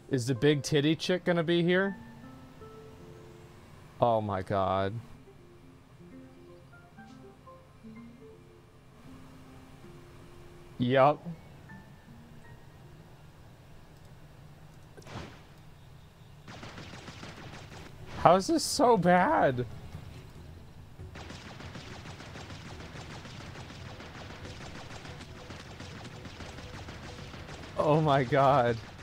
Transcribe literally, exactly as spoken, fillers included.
Is the big titty chick gonna be here? Oh my god. Yup. How is this so bad? Oh my god.